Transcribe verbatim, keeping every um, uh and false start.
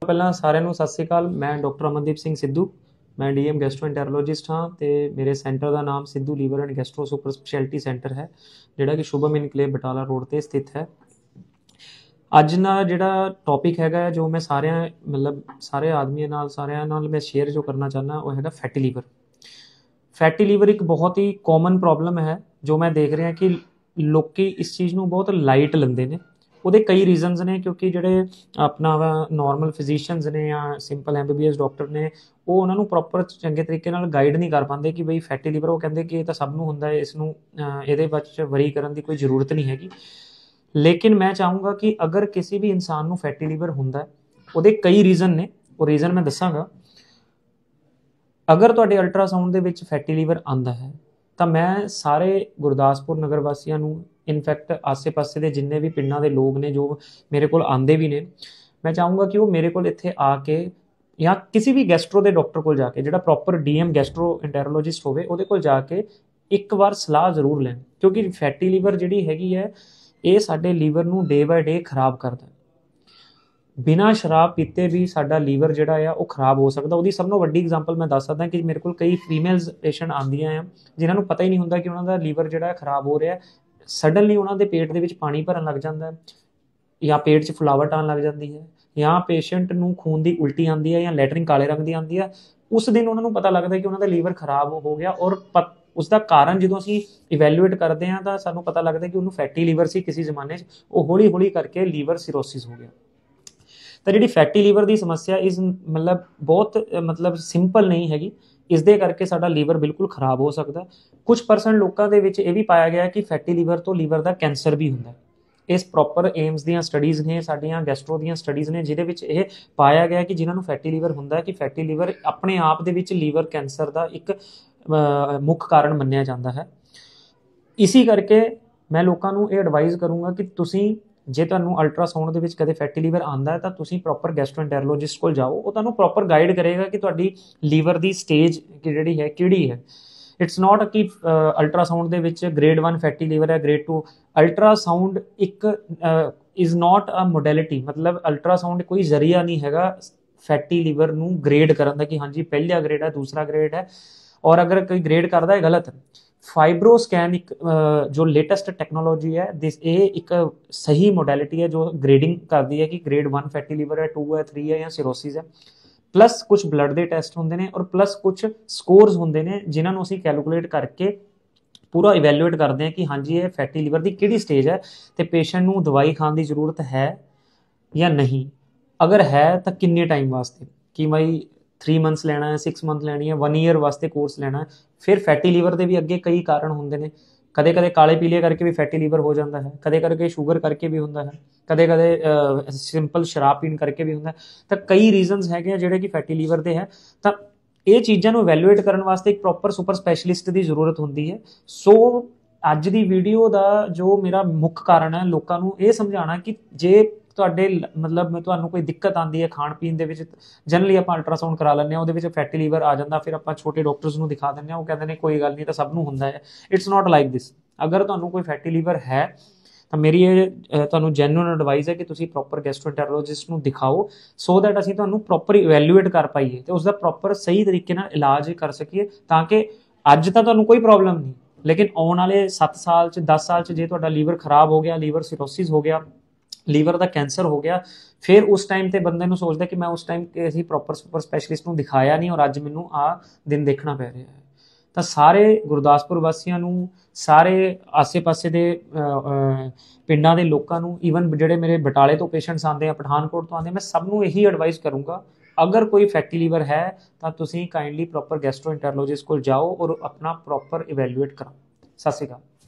ਪਹਿਲਾਂ ਸਾਰਿਆਂ ਨੂੰ ਸਤਿ ਸ਼੍ਰੀ ਅਕਾਲ। ਮੈਂ ਡਾਕਟਰ ਅਮਨਦੀਪ ਸਿੰਘ ਸਿੱਧੂ। ਮੈਂ ਡੀਐਮ ਗੈਸਟਰੋਐਂਟਰੋਲੋਜਿਸਟ ਹਾਂ ਤੇ ਮੇਰੇ ਸੈਂਟਰ ਦਾ ਨਾਮ Sidhu liver and gastro super speciality center ਹੈ, ਜਿਹੜਾ ਕਿ ਸ਼ੁਭਮ ਇਨਕਲੇਵ ਬਟਾਲਾ ਰੋਡ ਤੇ ਸਥਿਤ ਹੈ। ਅੱਜ ਦਾ ਜਿਹੜਾ ਟੌਪਿਕ ਹੈਗਾ, ਜੋ ਮੈਂ ਸਾਰਿਆਂ ਮਤਲਬ ਸਾਰੇ ਆਦਮੀਆਂ ਨਾਲ ਸਾਰਿਆਂ ਨਾਲ ਮੈਂ ਸ਼ੇਅਰ ਜੋ ਕਰਨਾ ਚਾਹੁੰਦਾ, ਉਹ ਹੈਗਾ ਫੈਟੀ ਲੀਵਰ। ਫੈਟੀ ਲੀਵਰ ਇੱਕ ਬਹੁਤ ਹੀ ਕਾਮਨ ਪ੍ਰੋਬਲਮ ਹੈ, ਜੋ ਮੈਂ ਦੇਖ ਰਿਹਾ ਕਿ ਲੋਕੀ ਇਸ ਚੀਜ਼ ਨੂੰ ਬਹੁਤ ਲਾਈਟ ਲੈਂਦੇ ਨੇ। ਉਹਦੇ ਕਈ ਰੀਜ਼ਨਸ ਨੇ, ਕਿਉਂਕਿ ਜਿਹੜੇ ਆਪਣਾ ਨਾਰਮਲ ਫਿਜ਼ੀਸ਼ੀਅਨਸ ਨੇ ਜਾਂ simple M B B S doctor ਨੇ, ਉਹ ਉਹਨਾਂ ਨੂੰ ਪ੍ਰੋਪਰ ਚੰਗੇ ਤਰੀਕੇ ਨਾਲ ਗਾਈਡ ਨਹੀਂ ਕਰ ਪਾਉਂਦੇ ਕਿ ਬਈ ਫੈਟੀ ਲੀਵਰ, ਉਹ ਕਹਿੰਦੇ ਕਿ ਇਹ ਤਾਂ ਸਭ ਨੂੰ ਹੁੰਦਾ ਹੈ, ਇਸ ਨੂੰ ਇਹਦੇ ਵਿੱਚ ਵਰੀ ਕਰਨ ਦੀ ਕੋਈ ਜ਼ਰੂਰਤ ਨਹੀਂ ਹੈਗੀ। ਲੇਕਿਨ ਮੈਂ ਚਾਹੂੰਗਾ ਕਿ ਅਗਰ ਕਿਸੇ ਵੀ ਇਨਸਾਨ ਨੂੰ ਫੈਟੀ ਲੀਵਰ ਹੁੰਦਾ, ਉਹਦੇ ਕਈ ਰੀਜ਼ਨ ਨੇ, ਉਹ ਰੀਜ਼ਨ ਮੈਂ ਦੱਸਾਂਗਾ। ਅਗਰ ਤੁਹਾਡੇ ਅਲਟਰਾਸਾਊਂਡ ਦੇ ਵਿੱਚ ਫੈਟੀ ਲੀਵਰ ਆਉਂਦਾ ਹੈ ਤਾਂ ਮੈਂ ਸਾਰੇ ਗੁਰਦਾਸਪੁਰ ਨਗਰ ਵਾਸੀਆਂ ਨੂੰ, ਇਨਫੈਕਟ ਆਸੇ-ਪਾਸੇ ਦੇ ਜਿੰਨੇ ਵੀ ਪਿੰਡਾਂ ਦੇ ਲੋਕ ਨੇ ਜੋ ਮੇਰੇ ਕੋਲ ਆਉਂਦੇ ਵੀ ਨੇ, ਮੈਂ ਚਾਹੂੰਗਾ ਕਿ ਉਹ ਮੇਰੇ ਕੋਲ ਇੱਥੇ ਆ ਕੇ ਜਾਂ ਕਿਸੇ ਵੀ ਗੈਸਟਰੋ ਦੇ ਡਾਕਟਰ ਕੋਲ ਜਾ ਕੇ, ਜਿਹੜਾ ਪ੍ਰੋਪਰ ਡੀਐਮ ਗੈਸਟਰੋਐਂਟਰੋਲੋਜਿਸਟ ਹੋਵੇ, ਉਹਦੇ ਕੋਲ ਜਾ ਕੇ ਇੱਕ ਵਾਰ ਸਲਾਹ ਜ਼ਰੂਰ ਲੈਣ। ਕਿਉਂਕਿ ਫੈਟੀ ਲੀਵਰ ਜਿਹੜੀ ਹੈਗੀ ਹੈ, ਇਹ ਸਾਡੇ ਲੀਵਰ ਨੂੰ ਡੇ ਬਾਏ ਡੇ ਖਰਾਬ ਕਰਦਾ। ਬਿਨਾਂ ਸ਼ਰਾਬ ਪੀਤੇ ਵੀ ਸਾਡਾ ਲੀਵਰ ਜਿਹੜਾ ਆ ਉਹ ਖਰਾਬ ਹੋ ਸਕਦਾ। ਉਹਦੀ ਸਭ ਤੋਂ ਵੱਡੀ ਐਗਜ਼ਾਮਪਲ ਮੈਂ ਦੱਸ ਸਕਦਾ ਕਿ ਮੇਰੇ ਕੋਲ ਕਈ ਫੀਮੇਲਸ ਪੇਸ਼ੈਂਟ ਆਉਂਦੀਆਂ ਆ, ਜਿਨ੍ਹਾਂ ਨੂੰ ਪਤਾ ਹੀ ਨਹੀਂ ਹੁੰਦਾ ਕਿ ਉਹਨਾਂ ਦਾ ਲੀਵਰ ਜਿਹੜਾ ਖਰਾਬ ਹੋ ਰਿਹਾ। ਸਡਨਲੀ ਉਹਨਾਂ ਦੇ ਪੇਟ ਦੇ ਵਿੱਚ ਪਾਣੀ ਭਰਨ ਲੱਗ ਜਾਂਦਾ ਹੈ, ਜਾਂ ਪੇਟ 'ਚ ਫੁਲਾਵਟ ਆਉਣ ਲੱਗ ਜਾਂਦੀ ਹੈ, ਜਾਂ ਪੇਸ਼ੈਂਟ ਨੂੰ ਖੂਨ ਦੀ ਉਲਟੀ ਆਉਂਦੀ ਹੈ, ਜਾਂ ਲੈਟਰਿਨ ਕਾਲੇ ਰੰਗ ਦੀ ਆਉਂਦੀ ਹੈ। ਉਸ ਦਿਨ ਉਹਨਾਂ ਨੂੰ ਪਤਾ ਲੱਗਦਾ ਕਿ ਉਹਨਾਂ ਦਾ ਲੀਵਰ ਖਰਾਬ ਹੋ ਗਿਆ, ਔਰ ਪ ਉਸ ਦਾ ਕਾਰਨ ਜਦੋਂ ਅਸੀਂ ਇਵੈਲੂਏਟ ਕਰਦੇ ਹਾਂ ਤਾਂ ਸਾਨੂੰ ਪਤਾ ਲੱਗਦਾ ਕਿ ਉਹਨੂੰ ਫੈਟੀ ਲੀਵਰ ਸੀ ਕਿਸੇ ਜ਼ਮਾਨੇ 'ਚ, ਉਹ ਹੌਲੀ ਹੌਲੀ ਕਰਕੇ ਲੀਵਰ ਸਿਰੋਸਿਸ ਹੋ ਗਿਆ। ਤਾਂ ਜਿਹੜੀ ਫੈਟੀ ਲੀਵਰ ਦੀ ਸਮੱਸਿਆ ਇਸ ਮਤਲਬ ਬਹੁਤ ਮਤਲਬ ਸਿੰਪਲ ਨਹੀਂ ਹੈਗੀ। ਇਸ ਦੇ ਕਰਕੇ ਸਾਡਾ ਲੀਵਰ ਬਿਲਕੁਲ ਖਰਾਬ ਹੋ ਸਕਦਾ। ਕੁਝ ਪਰਸੈਂਟ ਲੋਕਾਂ ਦੇ ਵਿੱਚ ਇਹ ਵੀ ਪਾਇਆ ਗਿਆ ਕਿ ਫੈਟੀ ਲੀਵਰ ਤੋਂ ਲੀਵਰ ਦਾ ਕੈਂਸਰ ਵੀ ਹੁੰਦਾ। ਇਸ ਪ੍ਰੋਪਰ ਏਮਸ ਦੀਆਂ ਸਟੱਡੀਜ਼ ਨੇ, ਸਾਡੀਆਂ ਗੈਸਟਰੋ ਦੀਆਂ ਸਟੱਡੀਜ਼ ਨੇ, ਜਿਹਦੇ ਵਿੱਚ ਇਹ ਪਾਇਆ ਗਿਆ ਕਿ ਜਿਨ੍ਹਾਂ ਨੂੰ ਫੈਟੀ ਲੀਵਰ ਹੁੰਦਾ ਹੈ ਕਿ ਫੈਟੀ ਲੀਵਰ ਆਪਣੇ ਆਪ ਦੇ ਵਿੱਚ ਲੀਵਰ ਕੈਂਸਰ ਦਾ ਇੱਕ ਮੁੱਖ ਕਾਰਨ ਮੰਨਿਆ ਜਾਂਦਾ ਹੈ। ਇਸੀ ਕਰਕੇ ਮੈਂ ਲੋਕਾਂ ਨੂੰ ਇਹ ਐਡਵਾਈਜ਼ ਕਰੂੰਗਾ ਕਿ ਤੁਸੀਂ, ਜੇ ਤੁਹਾਨੂੰ ਅਲਟਰਾਸਾਊਂਡ ਦੇ ਵਿੱਚ ਕਦੇ ਫੈਟੀ ਲੀਵਰ ਆਉਂਦਾ ਹੈ ਤਾਂ ਤੁਸੀਂ ਪ੍ਰੋਪਰ ਗੈਸਟਰੋਐਂਟਰੋਲੋਜਿਸਟ ਕੋਲ ਜਾਓ। ਉਹ ਤੁਹਾਨੂੰ ਪ੍ਰੋਪਰ ਗਾਈਡ ਕਰੇਗਾ ਕਿ ਤੁਹਾਡੀ ਲੀਵਰ ਦੀ ਸਟੇਜ ਜਿਹੜੀ ਹੈ ਕਿਹੜੀ ਹੈ। ਇਟਸ ਨਾਟ ਕਿ ਅਲਟਰਾਸਾਊਂਡ ਦੇ ਵਿੱਚ ਗ੍ਰੇਡ ਵਨ ਫੈਟੀ ਲੀਵਰ ਹੈ, ਗ੍ਰੇਡ ਟੂ। ਅਲਟਰਾਸਾਊਂਡ ਇੱਕ ਇਜ਼ ਨਾਟ ਅ ਮੋਡੈਲਿਟੀ, ਮਤਲਬ ਅਲਟਰਾਸਾਊਂਡ ਕੋਈ ਜ਼ਰੀਆ ਨਹੀਂ ਹੈਗਾ ਫੈਟੀ ਲੀਵਰ ਨੂੰ ਗ੍ਰੇਡ ਕਰਨ ਦਾ ਕਿ ਹਾਂਜੀ ਪਹਿਲਾ ਗ੍ਰੇਡ ਹੈ, ਦੂਸਰਾ ਗ੍ਰੇਡ ਹੈ, ਔਰ ਅਗਰ ਕੋਈ ਗ੍ਰੇਡ ਕਰਦਾ ਹੈ ਗਲਤ। ਫਾਈਬਰੋ ਸਕੈਨ ਇੱਕ ਜੋ ਲੇਟੈਸਟ ਟੈਕਨੋਲੋਜੀ ਹੈ, ਦਿਸ ਇਹ ਇੱਕ ਸਹੀ ਮੋਡੈਲਿਟੀ ਹੈ ਜੋ ਗ੍ਰੇਡਿੰਗ ਕਰਦੀ ਹੈ ਕਿ ਗ੍ਰੇਡ ਵਨ ਫੈਟੀ ਲੀਵਰ ਹੈ, ਟੂ ਹੈ, ਥ੍ਰੀ ਹੈ ਜਾਂ ਸਿਰੋਸਿਸ ਹੈ। ਪਲੱਸ ਕੁਝ ਬਲੱਡ ਦੇ ਟੈਸਟ ਹੁੰਦੇ ਨੇ, ਔਰ ਪਲੱਸ ਕੁਝ ਸਕੋਰਸ ਹੁੰਦੇ ਨੇ ਜਿਨ੍ਹਾਂ ਨੂੰ ਅਸੀਂ ਕੈਲਕੂਲੇਟ ਕਰਕੇ ਪੂਰਾ ਇਵੈਲੂਏਟ ਕਰਦੇ ਹਾਂ ਕਿ ਹਾਂਜੀ ਇਹ ਫੈਟੀ ਲੀਵਰ ਦੀ ਕਿਹੜੀ ਸਟੇਜ ਹੈ ਅਤੇ ਪੇਸ਼ੈਂਟ ਨੂੰ ਦਵਾਈ ਖਾਣ ਦੀ ਜ਼ਰੂਰਤ ਹੈ ਜਾਂ ਨਹੀਂ। ਅਗਰ ਹੈ ਤਾਂ ਕਿੰਨੇ ਟਾਈਮ ਵਾਸਤੇ, ਕਿ ਬਈ ਥ੍ਰੀ ਮੰਥਸ ਲੈਣਾ ਹੈ, ਸਿਕਸ ਮੰਥ ਲੈਣੀ ਹੈ, ਵਨ ਈਅਰ ਵਾਸਤੇ ਕੋਰਸ ਲੈਣਾ ਹੈ। ਫਿਰ ਫੈਟੀ ਲੀਵਰ ਦੇ ਵੀ ਅੱਗੇ ਕਈ ਕਾਰਨ ਹੁੰਦੇ ਨੇ। ਕਦੇ ਕਦੇ ਕਾਲੇ ਪੀਲੇ ਕਰਕੇ ਵੀ ਫੈਟੀ ਲੀਵਰ ਹੋ ਜਾਂਦਾ ਹੈ, ਕਦੇ ਕਰਕੇ ਸ਼ੂਗਰ ਕਰਕੇ ਵੀ ਹੁੰਦਾ ਹੈ, ਕਦੇ ਕਦੇ ਸਿੰਪਲ ਸ਼ਰਾਬ ਪੀਣ ਕਰਕੇ ਵੀ ਹੁੰਦਾ। ਤਾਂ ਕਈ ਰੀਜ਼ਨਸ ਹੈਗੇ ਆ ਜਿਹੜੇ ਕਿ ਫੈਟੀ ਲੀਵਰ ਦੇ ਹੈ। ਤਾਂ ਇਹ ਚੀਜ਼ਾਂ ਨੂੰ ਇਵੈਲੂਏਟ ਕਰਨ ਵਾਸਤੇ ਇੱਕ ਪ੍ਰੋਪਰ ਸੁਪਰ ਸਪੈਸ਼ਲਿਸਟ ਦੀ ਜ਼ਰੂਰਤ ਹੁੰਦੀ ਹੈ। ਸੋ ਅੱਜ ਦੀ ਵੀਡੀਓ ਦਾ ਜੋ ਮੇਰਾ ਮੁੱਖ ਕਾਰਨ ਹੈ, ਲੋਕਾਂ ਨੂੰ ਇਹ ਸਮਝਾਉਣਾ ਕਿ ਜੇ ਤੁਹਾਡੇ ਮਤਲਬ ਤੁਹਾਨੂੰ ਕੋਈ ਦਿੱਕਤ ਆਉਂਦੀ ਹੈ ਖਾਣ ਪੀਣ ਦੇ ਵਿੱਚ, ਜਨਰਲੀ ਆਪਾਂ ਅਲਟਰਾਸਾਊਂਡ ਕਰਾ ਲੈਂਦੇ ਹਾਂ, ਉਹਦੇ ਵਿੱਚ ਫੈਟੀ ਲੀਵਰ ਆ ਜਾਂਦਾ, ਫਿਰ ਆਪਾਂ ਛੋਟੇ ਡਾਕਟਰਸ ਨੂੰ ਦਿਖਾ ਦਿੰਦੇ ਹਾਂ, ਉਹ ਕਹਿੰਦੇ ਨੇ ਕੋਈ ਗੱਲ ਨਹੀਂ, ਤਾਂ ਸਭ ਨੂੰ ਹੁੰਦਾ ਹੈ। It's not like this. ਅਗਰ ਤੁਹਾਨੂੰ ਕੋਈ ਫੈਟੀ ਲੀਵਰ ਹੈ ਤਾਂ ਮੇਰੀ ਇਹ ਤੁਹਾਨੂੰ ਜੈਨੂਅਨ ਐਡਵਾਈਸ ਹੈ ਕਿ ਤੁਸੀਂ ਪ੍ਰੋਪਰ ਗੈਸਟਰੋਐਂਟਰੋਲੋਜਿਸਟ ਨੂੰ ਦਿਖਾਓ, ਸੋ ਦੈਟ ਅਸੀਂ ਤੁਹਾਨੂੰ ਪ੍ਰੋਪਰ ਇਵੈਲੂਏਟ ਕਰ ਪਾਈਏ ਅਤੇ ਉਸਦਾ ਪ੍ਰੋਪਰ ਸਹੀ ਤਰੀਕੇ ਨਾਲ ਇਲਾਜ ਕਰ ਸਕੀਏ, ਤਾਂ ਕਿ ਅੱਜ ਤਾਂ ਤੁਹਾਨੂੰ ਕੋਈ ਪ੍ਰੋਬਲਮ ਨਹੀਂ, ਲੇਕਿਨ ਆਉਣ ਵਾਲੇ ਸੱਤ ਸਾਲ 'ਚ ਦਸ ਸਾਲ 'ਚ ਜੇ ਤੁਹਾਡਾ ਲੀਵਰ ਖਰਾਬ ਹੋ ਗਿਆ, ਲੀਵਰ ਸਿਰੋਸਿਸ ਹੋ ਗਿਆ, ਲੀਵਰ ਦਾ ਕੈਂਸਰ ਹੋ ਗਿਆ, ਫਿਰ ਉਸ ਟਾਈਮ 'ਤੇ ਬੰਦੇ ਨੂੰ ਸੋਚਦਾ ਕਿ ਮੈਂ ਉਸ ਟਾਈਮ ਅਸੀਂ ਪ੍ਰੋਪਰ ਸੁਪਰ ਸਪੈਸ਼ਲਿਸਟ ਨੂੰ ਦਿਖਾਇਆ ਨਹੀਂ, ਔਰ ਅੱਜ ਮੈਨੂੰ ਆਹ ਦਿਨ ਦੇਖਣਾ ਪੈ ਰਿਹਾ ਹੈ। ਤਾਂ ਸਾਰੇ ਗੁਰਦਾਸਪੁਰ ਵਾਸੀਆਂ ਨੂੰ, ਸਾਰੇ ਆਸੇ-ਪਾਸੇ ਦੇ ਪਿੰਡਾਂ ਦੇ ਲੋਕਾਂ ਨੂੰ, ਈਵਨ ਜਿਹੜੇ ਮੇਰੇ ਬਟਾਲੇ ਤੋਂ ਪੇਸ਼ੈਂਟਸ ਆਉਂਦੇ ਆ, ਪਠਾਨਕੋਟ ਤੋਂ ਆਉਂਦੇ, ਮੈਂ ਸਭ ਨੂੰ ਇਹੀ ਐਡਵਾਈਸ ਕਰੂੰਗਾ, ਅਗਰ ਕੋਈ ਫੈਟੀ ਲੀਵਰ ਹੈ ਤਾਂ ਤੁਸੀਂ ਕਾਈਂਡਲੀ ਪ੍ਰੋਪਰ ਗੈਸਟਰੋਐਂਟਰੋਲੋਜਿਸਟ ਕੋਲ ਜਾਓ ਔਰ ਆਪਣਾ ਪ੍ਰੋਪਰ ਇਵੈਲੂਏਟ ਕਰਾਓ। ਸਤਿ ਸ਼੍ਰੀ ਅਕਾਲ।